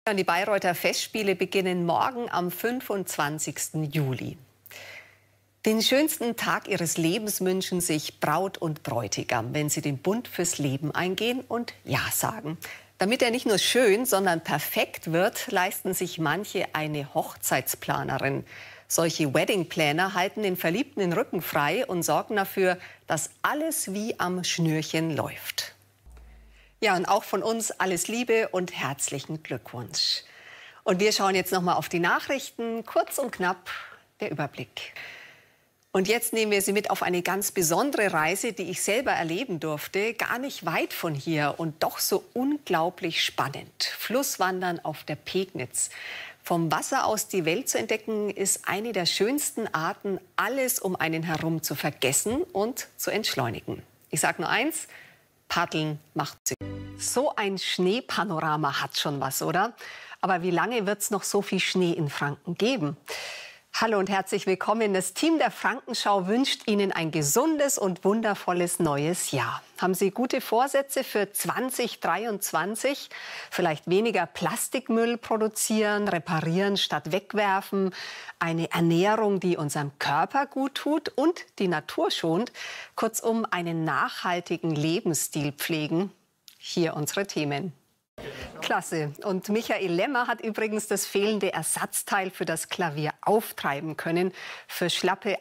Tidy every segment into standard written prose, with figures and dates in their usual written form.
Die Bayreuther Festspiele beginnen morgen am 25. Juli. Den schönsten Tag ihres Lebens wünschen sich Braut und Bräutigam, wenn sie den Bund fürs Leben eingehen und Ja sagen. Damit er nicht nur schön, sondern perfekt wird, leisten sich manche eine Hochzeitsplanerin. Solche Wedding-Planner halten den Verliebten den Rücken frei und sorgen dafür, dass alles wie am Schnürchen läuft. Ja, und auch von uns alles Liebe und herzlichen Glückwunsch. Und wir schauen jetzt noch mal auf die Nachrichten. Kurz und knapp der Überblick. Und jetzt nehmen wir Sie mit auf eine ganz besondere Reise, die ich selber erleben durfte. Gar nicht weit von hier und doch so unglaublich spannend. Flusswandern auf der Pegnitz. Vom Wasser aus die Welt zu entdecken, ist eine der schönsten Arten, alles um einen herum zu vergessen und zu entschleunigen. Ich sage nur eins, Paddeln macht Sinn. So ein Schneepanorama hat schon was, oder? Aber wie lange wird es noch so viel Schnee in Franken geben? Hallo und herzlich willkommen. Das Team der Frankenschau wünscht Ihnen ein gesundes und wundervolles neues Jahr. Haben Sie gute Vorsätze für 2023? Vielleicht weniger Plastikmüll produzieren, reparieren statt wegwerfen, eine Ernährung, die unserem Körper gut tut und die Natur schont. Kurzum, einen nachhaltigen Lebensstil pflegen. Hier unsere Themen. Klasse. Und Michael Lemmer hat übrigens das fehlende Ersatzteil für das Klavier auftreiben können für schlappe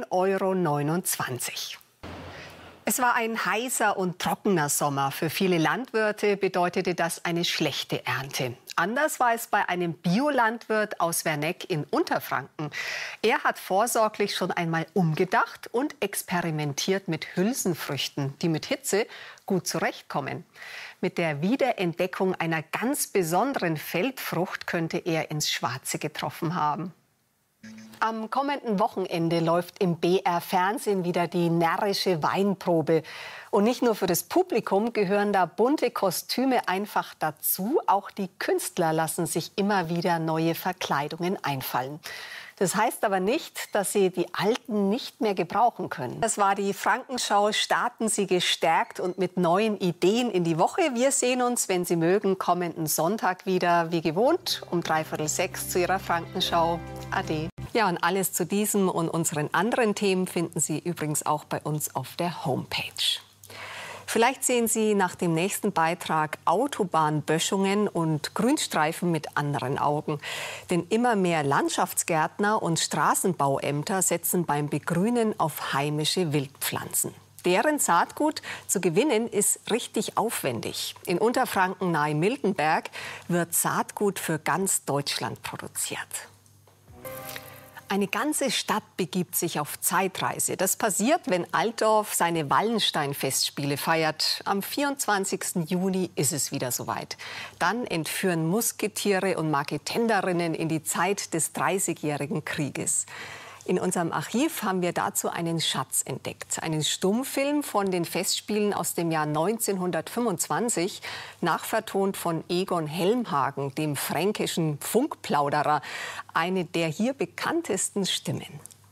1,29 €. Es war ein heißer und trockener Sommer. Für viele Landwirte bedeutete das eine schlechte Ernte. Anders war es bei einem Biolandwirt aus Werneck in Unterfranken. Er hat vorsorglich schon einmal umgedacht und experimentiert mit Hülsenfrüchten, die mit Hitze gut zurechtkommen. Mit der Wiederentdeckung einer ganz besonderen Feldfrucht könnte er ins Schwarze getroffen haben. Am kommenden Wochenende läuft im BR Fernsehen wieder die närrische Weinprobe. Und nicht nur für das Publikum gehören da bunte Kostüme einfach dazu. Auch die Künstler lassen sich immer wieder neue Verkleidungen einfallen. Das heißt aber nicht, dass sie die alten nicht mehr gebrauchen können. Das war die Frankenschau. Starten Sie gestärkt und mit neuen Ideen in die Woche. Wir sehen uns, wenn Sie mögen, kommenden Sonntag wieder, wie gewohnt, um 5:45 zu Ihrer Frankenschau. Ade. Ja, und alles zu diesem und unseren anderen Themen finden Sie übrigens auch bei uns auf der Homepage. Vielleicht sehen Sie nach dem nächsten Beitrag Autobahnböschungen und Grünstreifen mit anderen Augen. Denn immer mehr Landschaftsgärtner und Straßenbauämter setzen beim Begrünen auf heimische Wildpflanzen. Deren Saatgut zu gewinnen ist richtig aufwendig. In Unterfranken nahe Miltenberg wird Saatgut für ganz Deutschland produziert. Eine ganze Stadt begibt sich auf Zeitreise. Das passiert, wenn Altdorf seine Wallenstein-Festspiele feiert. Am 24. Juni ist es wieder soweit. Dann entführen Musketiere und Marketenderinnen in die Zeit des Dreißigjährigen Krieges. In unserem Archiv haben wir dazu einen Schatz entdeckt. Einen Stummfilm von den Festspielen aus dem Jahr 1925, nachvertont von Egon Helmhagen, dem fränkischen Funkplauderer, eine der hier bekanntesten Stimmen.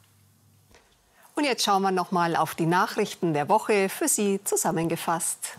Und jetzt schauen wir noch mal auf die Nachrichten der Woche, für Sie zusammengefasst.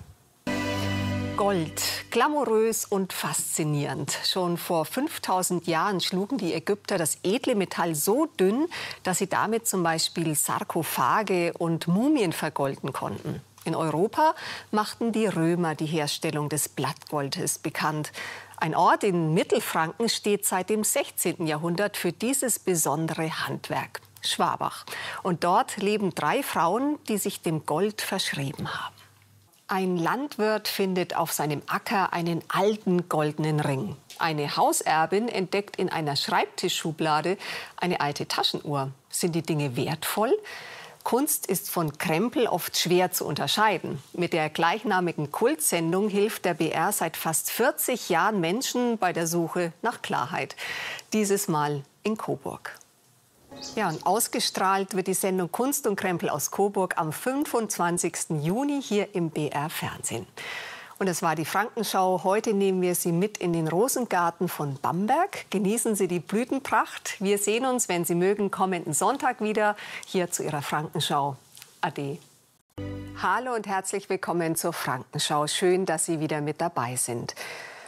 Gold, glamourös und faszinierend. Schon vor 5000 Jahren schlugen die Ägypter das edle Metall so dünn, dass sie damit zum Beispiel Sarkophage und Mumien vergolden konnten. In Europa machten die Römer die Herstellung des Blattgoldes bekannt. Ein Ort in Mittelfranken steht seit dem 16. Jahrhundert für dieses besondere Handwerk, Schwabach. Und dort leben 3 Frauen, die sich dem Gold verschrieben haben. Ein Landwirt findet auf seinem Acker einen alten goldenen Ring. Eine Hauserbin entdeckt in einer Schreibtischschublade eine alte Taschenuhr. Sind die Dinge wertvoll? Kunst ist von Krempel oft schwer zu unterscheiden. Mit der gleichnamigen Kultsendung hilft der BR seit fast 40 Jahren Menschen bei der Suche nach Klarheit. Dieses Mal in Coburg. Ja, und ausgestrahlt wird die Sendung Kunst und Krempel aus Coburg am 25. Juni hier im BR Fernsehen. Und das war die Frankenschau. Heute nehmen wir Sie mit in den Rosengarten von Bamberg. Genießen Sie die Blütenpracht. Wir sehen uns, wenn Sie mögen, kommenden Sonntag wieder hier zu Ihrer Frankenschau. Ade. Hallo und herzlich willkommen zur Frankenschau. Schön, dass Sie wieder mit dabei sind.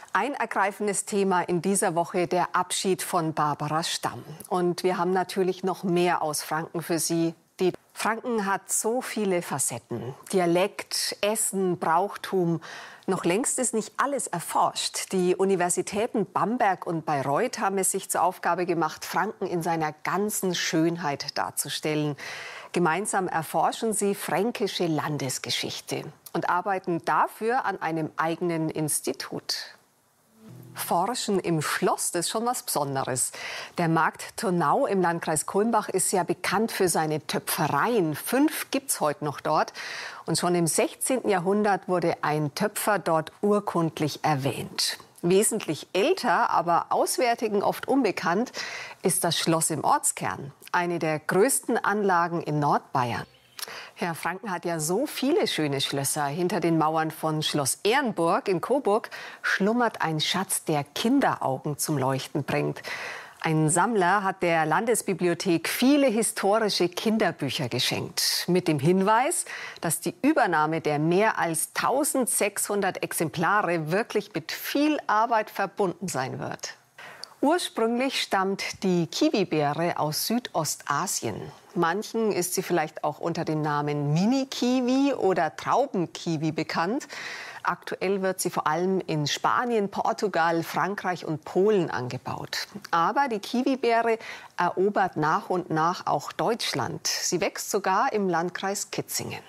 Ein ergreifendes Thema in dieser Woche, der Abschied von Barbara Stamm. Und wir haben natürlich noch mehr aus Franken für Sie. Die Franken hat so viele Facetten. Dialekt, Essen, Brauchtum. Noch längst ist nicht alles erforscht. Die Universitäten Bamberg und Bayreuth haben es sich zur Aufgabe gemacht, Franken in seiner ganzen Schönheit darzustellen. Gemeinsam erforschen sie fränkische Landesgeschichte und arbeiten dafür an einem eigenen Institut. Forschen im Schloss, das ist schon was Besonderes. Der Markt Turnau im Landkreis Kulmbach ist ja bekannt für seine Töpfereien. 5 gibt es heute noch dort. Und schon im 16. Jahrhundert wurde ein Töpfer dort urkundlich erwähnt. Wesentlich älter, aber Auswärtigen oft unbekannt, ist das Schloss im Ortskern. Eine der größten Anlagen in Nordbayern. Ja, Franken hat ja so viele schöne Schlösser. Hinter den Mauern von Schloss Ehrenburg in Coburg schlummert ein Schatz, der Kinderaugen zum Leuchten bringt. Ein Sammler hat der Landesbibliothek viele historische Kinderbücher geschenkt. Mit dem Hinweis, dass die Übernahme der mehr als 1600 Exemplare wirklich mit viel Arbeit verbunden sein wird. Ursprünglich stammt die Kiwibeere aus Südostasien. Manchen ist sie vielleicht auch unter den Namen Mini-Kiwi oder Traubenkiwi bekannt. Aktuell wird sie vor allem in Spanien, Portugal, Frankreich und Polen angebaut. Aber die Kiwibeere erobert nach und nach auch Deutschland. Sie wächst sogar im Landkreis Kitzingen.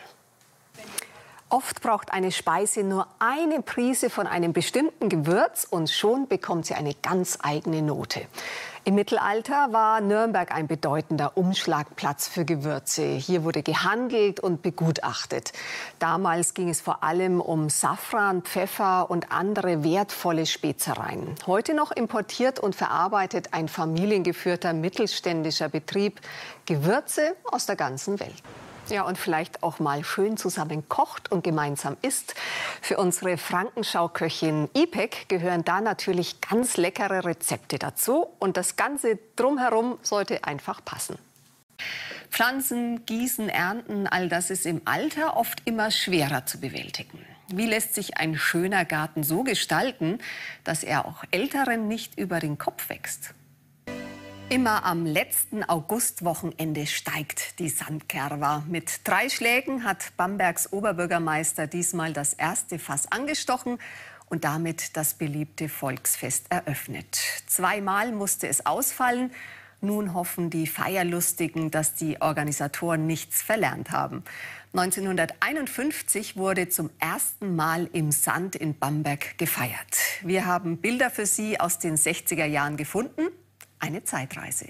Oft braucht eine Speise nur eine Prise von einem bestimmten Gewürz und schon bekommt sie eine ganz eigene Note. Im Mittelalter war Nürnberg ein bedeutender Umschlagplatz für Gewürze. Hier wurde gehandelt und begutachtet. Damals ging es vor allem um Safran, Pfeffer und andere wertvolle Spezereien. Heute noch importiert und verarbeitet ein familiengeführter mittelständischer Betrieb Gewürze aus der ganzen Welt. Ja, und vielleicht auch mal schön zusammen kocht und gemeinsam isst. Für unsere Frankenschau-Köchin Ipek gehören da natürlich ganz leckere Rezepte dazu. Und das Ganze drumherum sollte einfach passen. Pflanzen, Gießen, Ernten, all das ist im Alter oft immer schwerer zu bewältigen. Wie lässt sich ein schöner Garten so gestalten, dass er auch Älteren nicht über den Kopf wächst? Immer am letzten Augustwochenende steigt die Sandkerwa. Mit 3 Schlägen hat Bambergs Oberbürgermeister diesmal das erste Fass angestochen und damit das beliebte Volksfest eröffnet. 2-mal musste es ausfallen. Nun hoffen die Feierlustigen, dass die Organisatoren nichts verlernt haben. 1951 wurde zum ersten Mal im Sand in Bamberg gefeiert. Wir haben Bilder für Sie aus den 60er Jahren gefunden. Eine Zeitreise.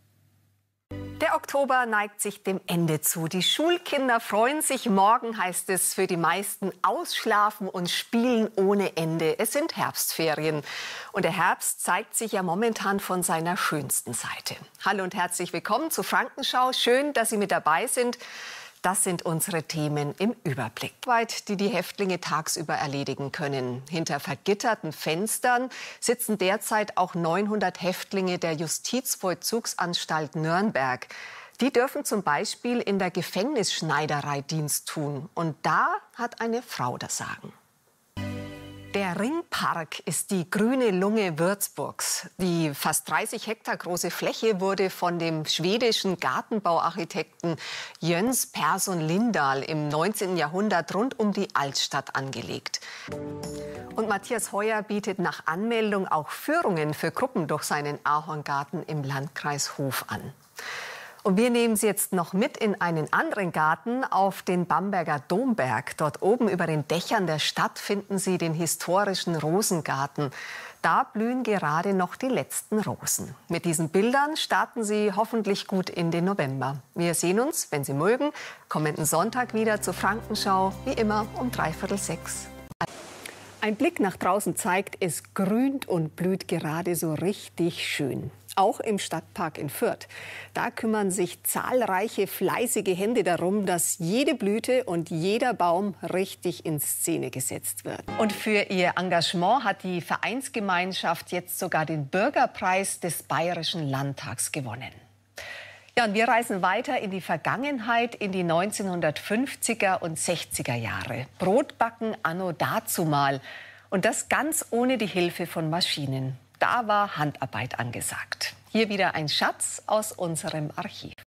Der Oktober neigt sich dem Ende zu. Die Schulkinder freuen sich. Morgen heißt es für die meisten ausschlafen und spielen ohne Ende. Es sind Herbstferien. Und der Herbst zeigt sich ja momentan von seiner schönsten Seite. Hallo und herzlich willkommen zur Frankenschau. Schön, dass Sie mit dabei sind. Das sind unsere Themen im Überblick. Die die Häftlinge tagsüber erledigen können. Hinter vergitterten Fenstern sitzen derzeit auch 900 Häftlinge der Justizvollzugsanstalt Nürnberg. Die dürfen zum Beispiel in der Gefängnisschneiderei Dienst tun. Und da hat eine Frau das Sagen. Der Ringpark ist die grüne Lunge Würzburgs. Die fast 30 Hektar große Fläche wurde von dem schwedischen Gartenbauarchitekten Jöns Persson Lindahl im 19. Jahrhundert rund um die Altstadt angelegt. Und Matthias Heuer bietet nach Anmeldung auch Führungen für Gruppen durch seinen Ahorngarten im Landkreis Hof an. Und wir nehmen Sie jetzt noch mit in einen anderen Garten auf den Bamberger Domberg. Dort oben über den Dächern der Stadt finden Sie den historischen Rosengarten. Da blühen gerade noch die letzten Rosen. Mit diesen Bildern starten Sie hoffentlich gut in den November. Wir sehen uns, wenn Sie mögen, kommenden Sonntag wieder zur Frankenschau, wie immer um 5:45. Ein Blick nach draußen zeigt, es grünt und blüht gerade so richtig schön. Auch im Stadtpark in Fürth. Da kümmern sich zahlreiche fleißige Hände darum, dass jede Blüte und jeder Baum richtig in Szene gesetzt wird. Und für ihr Engagement hat die Vereinsgemeinschaft jetzt sogar den Bürgerpreis des Bayerischen Landtags gewonnen. Ja, und wir reisen weiter in die Vergangenheit, in die 1950er und 60er Jahre. Brotbacken anno dazumal. Und das ganz ohne die Hilfe von Maschinen. Da war Handarbeit angesagt. Hier wieder ein Schatz aus unserem Archiv.